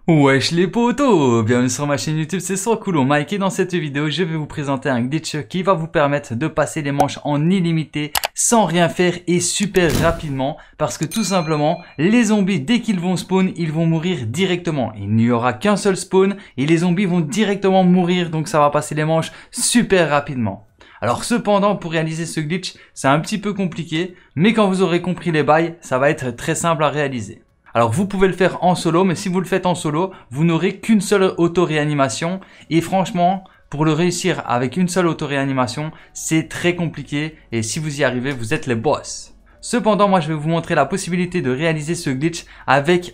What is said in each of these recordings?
Wesh les potos, bienvenue sur ma chaîne YouTube, c'est Socoolo Mike et dans cette vidéo je vais vous présenter un glitch qui va vous permettre de passer les manches en illimité sans rien faire et super rapidement parce que tout simplement les zombies dès qu'ils vont spawn ils vont mourir directement. Il n'y aura qu'un seul spawn et les zombies vont directement mourir, donc ça va passer les manches super rapidement. Alors cependant pour réaliser ce glitch c'est un petit peu compliqué, mais quand vous aurez compris les bails ça va être très simple à réaliser. Alors vous pouvez le faire en solo, mais si vous le faites en solo, vous n'aurez qu'une seule auto-réanimation. Et franchement, pour le réussir avec une seule auto-réanimation, c'est très compliqué. Et si vous y arrivez, vous êtes les boss. Cependant, moi je vais vous montrer la possibilité de réaliser ce glitch avec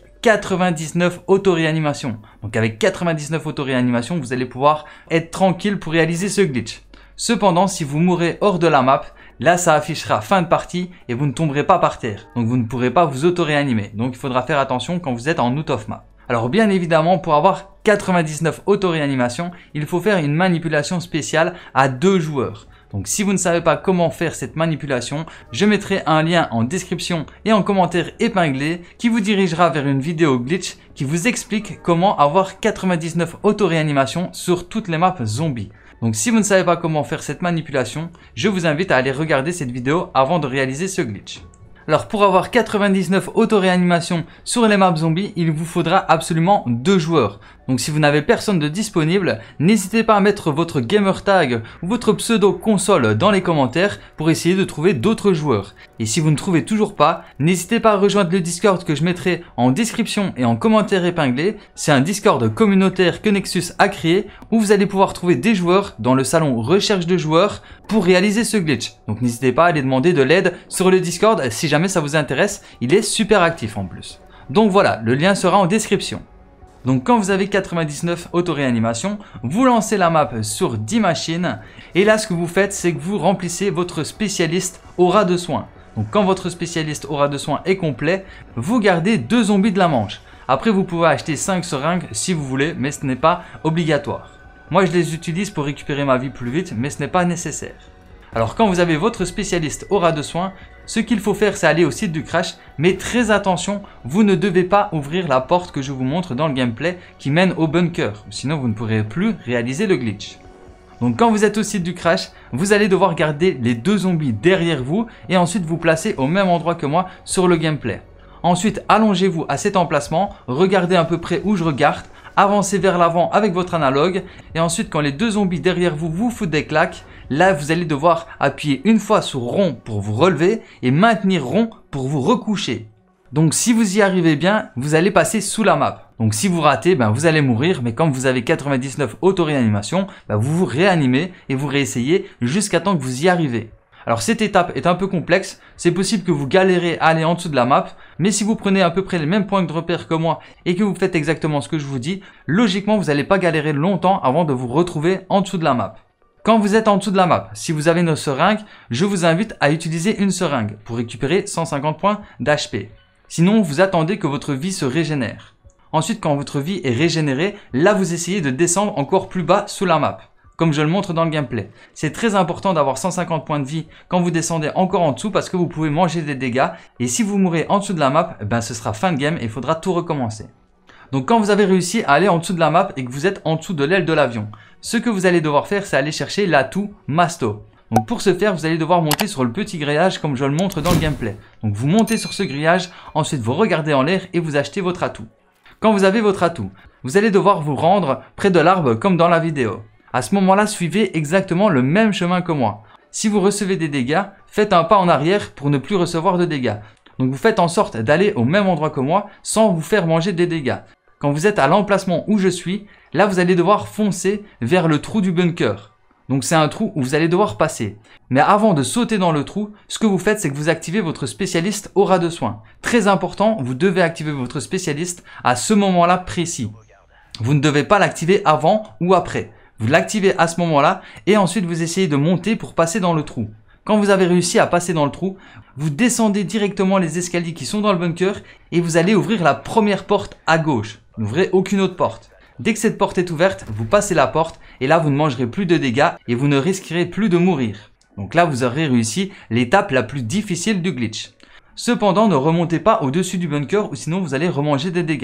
99 auto-réanimations. Donc avec 99 auto-réanimations, vous allez pouvoir être tranquille pour réaliser ce glitch. Cependant, si vous mourrez hors de la map, là ça affichera fin de partie et vous ne tomberez pas par terre. Donc vous ne pourrez pas vous auto-réanimer. Donc il faudra faire attention quand vous êtes en out of map. Alors bien évidemment, pour avoir 99 auto-réanimations, il faut faire une manipulation spéciale à 2 joueurs. Donc si vous ne savez pas comment faire cette manipulation, je mettrai un lien en description et en commentaire épinglé qui vous dirigera vers une vidéo glitch qui vous explique comment avoir 99 auto-réanimations sur toutes les maps zombies. Donc si vous ne savez pas comment faire cette manipulation, je vous invite à aller regarder cette vidéo avant de réaliser ce glitch. Alors pour avoir 99 auto-réanimations sur les maps zombies, il vous faudra absolument 2 joueurs. Donc si vous n'avez personne de disponible, n'hésitez pas à mettre votre gamer tag ou votre pseudo console dans les commentaires pour essayer de trouver d'autres joueurs. Et si vous ne trouvez toujours pas, n'hésitez pas à rejoindre le Discord que je mettrai en description et en commentaire épinglé. C'est un Discord communautaire que Nexus a créé où vous allez pouvoir trouver des joueurs dans le salon recherche de joueurs pour réaliser ce glitch. Donc n'hésitez pas à aller demander de l'aide sur le Discord si jamais ça vous intéresse, il est super actif en plus. Donc voilà, le lien sera en description. Donc quand vous avez 99 auto-réanimations, vous lancez la map sur 10 machines et là ce que vous faites c'est que vous remplissez votre spécialiste aura de soins. Donc quand votre spécialiste aura de soins est complet, vous gardez 2 zombies de la manche. Après vous pouvez acheter 5 seringues si vous voulez, mais ce n'est pas obligatoire. Moi je les utilise pour récupérer ma vie plus vite, mais ce n'est pas nécessaire. Alors quand vous avez votre spécialiste aura de soins, ce qu'il faut faire c'est aller au site du crash, mais très attention, vous ne devez pas ouvrir la porte que je vous montre dans le gameplay qui mène au bunker, sinon vous ne pourrez plus réaliser le glitch. Donc quand vous êtes au site du crash, vous allez devoir garder les 2 zombies derrière vous et ensuite vous placer au même endroit que moi sur le gameplay. Ensuite allongez-vous à cet emplacement, regardez à peu près où je regarde, avancez vers l'avant avec votre analogue et ensuite quand les 2 zombies derrière vous vous foutent des claques, là vous allez devoir appuyer une fois sur rond pour vous relever et maintenir rond pour vous recoucher. Donc si vous y arrivez bien, vous allez passer sous la map. Donc si vous ratez, vous allez mourir, mais comme vous avez 99 auto-réanimations, vous vous réanimez et vous réessayez jusqu'à temps que vous y arrivez. Alors cette étape est un peu complexe, c'est possible que vous galérez à aller en dessous de la map, mais si vous prenez à peu près les mêmes points de repère que moi et que vous faites exactement ce que je vous dis, logiquement vous n'allez pas galérer longtemps avant de vous retrouver en dessous de la map. Quand vous êtes en dessous de la map, si vous avez nos seringues, je vous invite à utiliser une seringue pour récupérer 150 points d'HP. Sinon, vous attendez que votre vie se régénère. Ensuite, quand votre vie est régénérée, là vous essayez de descendre encore plus bas sous la map, comme je le montre dans le gameplay. C'est très important d'avoir 150 points de vie quand vous descendez encore en dessous parce que vous pouvez manger des dégâts. Et si vous mourrez en dessous de la map, ce sera fin de game et il faudra tout recommencer. Donc quand vous avez réussi à aller en dessous de la map et que vous êtes en dessous de l'aile de l'avion, ce que vous allez devoir faire c'est aller chercher l'atout Masto. Donc pour ce faire vous allez devoir monter sur le petit grillage comme je le montre dans le gameplay. Donc vous montez sur ce grillage, ensuite vous regardez en l'air et vous achetez votre atout. Quand vous avez votre atout, vous allez devoir vous rendre près de l'arbre comme dans la vidéo. À ce moment là suivez exactement le même chemin que moi. Si vous recevez des dégâts, faites un pas en arrière pour ne plus recevoir de dégâts. Donc vous faites en sorte d'aller au même endroit que moi sans vous faire manger des dégâts. Quand vous êtes à l'emplacement où je suis, là vous allez devoir foncer vers le trou du bunker. Donc c'est un trou où vous allez devoir passer. Mais avant de sauter dans le trou, ce que vous faites c'est que vous activez votre spécialiste aura de soins. Très important, vous devez activer votre spécialiste à ce moment-là précis. Vous ne devez pas l'activer avant ou après. Vous l'activez à ce moment-là et ensuite vous essayez de monter pour passer dans le trou. Quand vous avez réussi à passer dans le trou, vous descendez directement les escaliers qui sont dans le bunker et vous allez ouvrir la première porte à gauche. N'ouvrez aucune autre porte. Dès que cette porte est ouverte, vous passez la porte et là vous ne mangerez plus de dégâts et vous ne risquerez plus de mourir. Donc là vous aurez réussi l'étape la plus difficile du glitch. Cependant ne remontez pas au-dessus du bunker ou sinon vous allez remanger des dégâts.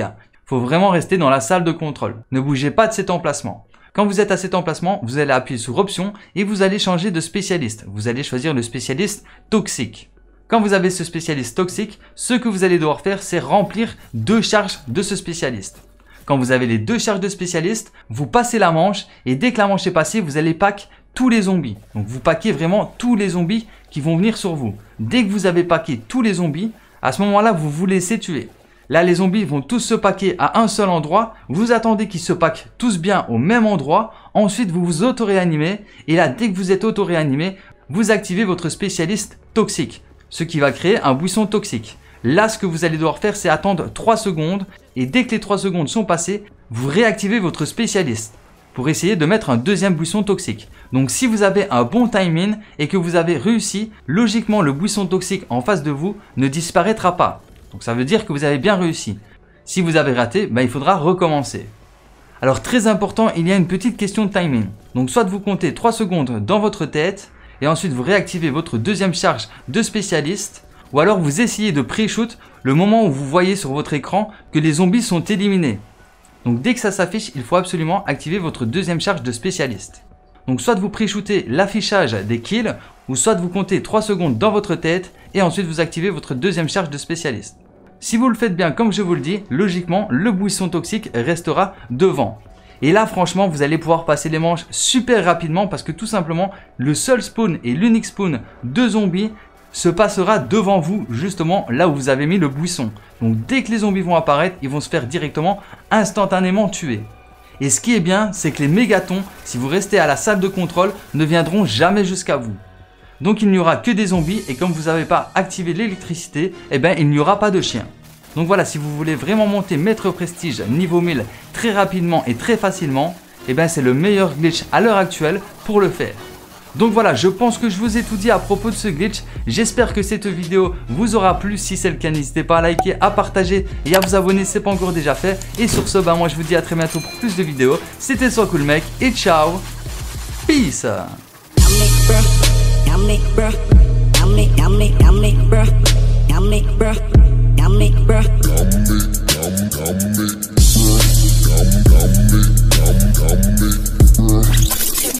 faut vraiment rester dans la salle de contrôle. Ne bougez pas de cet emplacement. Quand vous êtes à cet emplacement, vous allez appuyer sur option et vous allez changer de spécialiste. Vous allez choisir le spécialiste toxique. Quand vous avez ce spécialiste toxique, ce que vous allez devoir faire, c'est remplir 2 charges de ce spécialiste. Quand vous avez les 2 charges de spécialiste, vous passez la manche et dès que la manche est passée, vous allez pack tous les zombies. Donc vous packez vraiment tous les zombies qui vont venir sur vous. Dès que vous avez packé tous les zombies, à ce moment-là, vous vous laissez tuer. Là, les zombies vont tous se packer à un seul endroit. Vous attendez qu'ils se packent tous bien au même endroit. Ensuite, vous vous auto-réanimez. Et là, dès que vous êtes auto-réanimé, vous activez votre spécialiste toxique, ce qui va créer un buisson toxique. Là, ce que vous allez devoir faire, c'est attendre 3 secondes. Et dès que les 3 secondes sont passées, vous réactivez votre spécialiste pour essayer de mettre un deuxième buisson toxique. Donc, si vous avez un bon timing et que vous avez réussi, logiquement, le buisson toxique en face de vous ne disparaîtra pas. Donc ça veut dire que vous avez bien réussi. Si vous avez raté, il faudra recommencer. Alors très important, il y a une petite question de timing. Donc soit vous comptez 3 secondes dans votre tête et ensuite vous réactivez votre deuxième charge de spécialiste, ou alors vous essayez de pré-shoot le moment où vous voyez sur votre écran que les zombies sont éliminés. Donc dès que ça s'affiche, il faut absolument activer votre deuxième charge de spécialiste. Donc soit vous pré-shootez l'affichage des kills, ou soit vous comptez 3 secondes dans votre tête et ensuite vous activez votre deuxième charge de spécialiste. Si vous le faites bien comme je vous le dis, logiquement le buisson toxique restera devant. Et là franchement vous allez pouvoir passer les manches super rapidement parce que tout simplement le seul spawn et l'unique spawn de zombies se passera devant vous justement là où vous avez mis le buisson. Donc dès que les zombies vont apparaître, ils vont se faire directement instantanément tuer. Et ce qui est bien, c'est que les mégatons, si vous restez à la salle de contrôle, ne viendront jamais jusqu'à vous. Donc il n'y aura que des zombies et comme vous n'avez pas activé l'électricité, il n'y aura pas de chiens. Donc voilà, si vous voulez vraiment monter maître prestige niveau 1000 très rapidement et très facilement, c'est le meilleur glitch à l'heure actuelle pour le faire. Donc voilà, je pense que je vous ai tout dit à propos de ce glitch. J'espère que cette vidéo vous aura plu. Si c'est le cas, n'hésitez pas à liker, à partager et à vous abonner si ce n'est pas encore déjà fait. Et sur ce, moi je vous dis à très bientôt pour plus de vidéos. C'était SoisCoolMec et ciao. Peace.